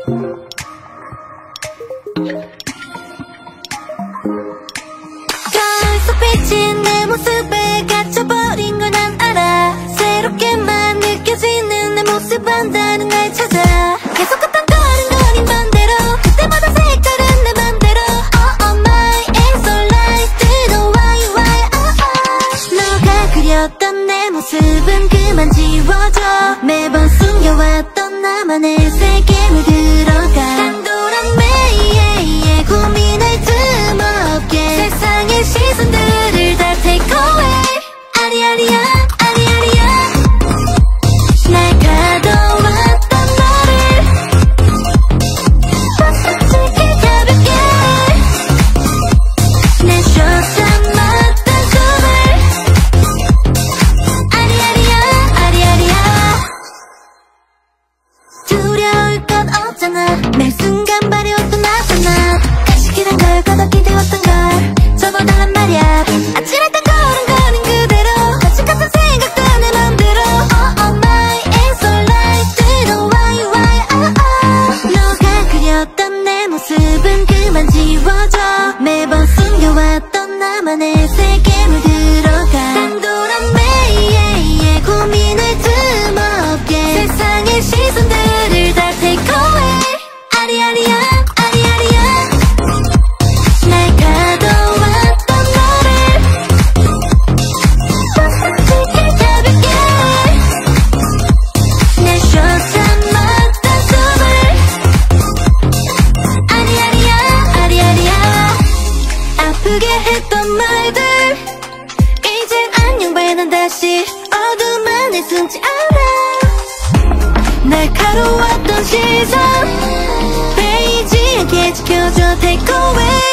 거울 속 비친 내 모습에 갇혀버린 걸 난 알아. 새롭게만 느껴지는 내 모습은 다른 날 찾아. 계속 같은 거린 반대로 그때마다 색다른 내 맘대로 Oh my it's alright Do know why 너가 그렸던 내 모습은 그만 지워져. 매번 숨겨왔던 나만의 세계에 들어가. 당돌한 매일의 고민할 틈 없게 세상의 시선들을 다 take away. 아리아리야 아리아리야 날 가둬왔던 너를 벗어질게 가볍게 내 쇼sam았던 숨을. 아리아리야 아리아리야 두려울 것 없잖아. 매 순간 바래왔던 나잖아. 가시기란 걸 거둬 기대웠던 걸 저보다란 말야. 아찔했던 거는 그대로 거친 같은 생각도 내 맘대로 Oh my it's alright Do know why 너가 그렸던 내 모습은 그만 지워져. 매번 숨겨왔던 나만의 세계에 들어가. 당돌한 매일의 고민할 틈 없게 세상의 시선들을 다 take away. 아리아리야 아리아리야 날 가둬왔던 너를 벗어질게 가볍게 내 쇼sam았던 숨을. 아리아리야 아리아리야 아프게 했던 말들 이젠 안녕 봐. 난 다시 어둠 안에 숨지 않아. 날카로웠던 시선 베이지 않게 지켜줘 take away.